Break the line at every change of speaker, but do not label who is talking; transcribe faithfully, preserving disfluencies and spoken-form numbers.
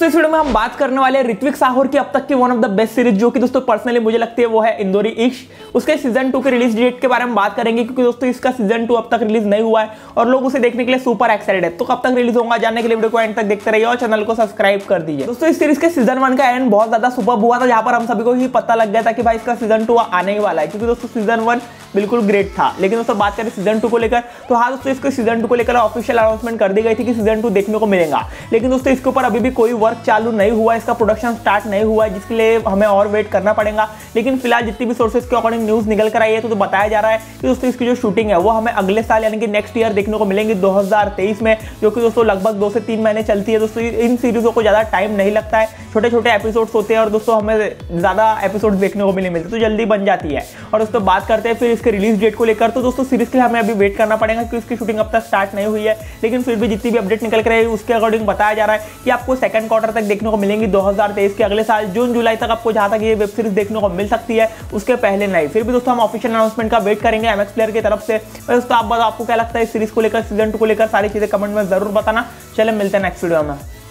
दोस्तों इस वीडियो में हम बात करने वाले हैं ऋत्विक साहू की अब तक की one of the best series, जो कि दोस्तों पर्सनली मुझे लगती है वो है इंदौरी इश्क। उसके सीजन टू के रिलीज डेट के बारे में बात करेंगे, क्योंकि दोस्तों इसका सीजन टू अब तक रिलीज नहीं हुआ है और लोग उसे देखने के लिए सुपर एक्साइटेड है। तो कब तक रिलीज होगा जानने के लिए वीडियो को एंड तक देखते रहिए और चैनल को सब्सक्राइब कर दीजिए। दोस्तों इस सीरीज के सीजन वन का एंड बहुत ज्यादा सुपर हुआ था, जहां पर हम सभी को ही पता लग गया था कि भाई इसका सीजन टू आने ही वाला है, क्योंकि दोस्तों सीजन वन बिल्कुल ग्रेट था। लेकिन दोस्तों बात करें सीजन टू को लेकर, तो हाँ दोस्तों इसके सीजन टू को लेकर ऑफिशियल अनाउंसमेंट कर दी गई थी कि सीजन टू देखने को मिलेगा। लेकिन दोस्तों इसके ऊपर अभी भी कोई वर्क चालू नहीं हुआ, इसका प्रोडक्शन स्टार्ट नहीं हुआ है, जिसके लिए हमें और वेट करना पड़ेगा। लेकिन फिलहाल जितनी भी सोर्सेज के अकॉर्डिंग न्यूज निकल कर आई है, तो, तो बताया जा रहा है कि दोस्तों इसकी जो शूटिंग है वो हमें अगले साल यानी कि नेक्स्ट ईयर देखने को मिलेंगी दो हज़ार तेईस में, जो कि दोस्तों लगभग दो से तीन महीने चलती है। दोस्तों इन सीरीजों को ज्यादा टाइम नहीं लगता है, छोटे छोटे एपिसोड्स होते हैं और दोस्तों हमें ज्यादा एपिसोड देखने को भी नहीं मिलते, तो जल्दी बन जाती है। और दोस्तों बात करते हैं फिर इसके रिलीज डेट को लेकर, तो दोस्तों सीरीज के लिए हमें अभी वेट करना पड़ेगा, क्योंकि इसकी शूटिंग अब तक स्टार्ट नहीं हुई है। लेकिन फिर भी जितनी भी अपडेट निकल कर आई उसके अकॉर्डिंग बताया जा रहा है कि आपको सेकंड क्वार्टर तक देखने को मिलेंगी दो हज़ार तेईस के, अगले साल जून जुलाई तक आपको जहां तक ये वेब सीरीज देखने को मिल सकती है, उसके पहले नहीं। फिर भी दोस्तों हम ऑफिशियल अनाउंसमेंट का वेट करेंगे एमएक्स प्लेयर की तरफ से। दोस्तों आप बताओ आपको क्या लगता है इस सीरीज को लेकर, सीजन टू को लेकर, सारी चीजें कमेंट में जरूर बताना। चले मिलते हैं नेक्स्ट वीडियो में।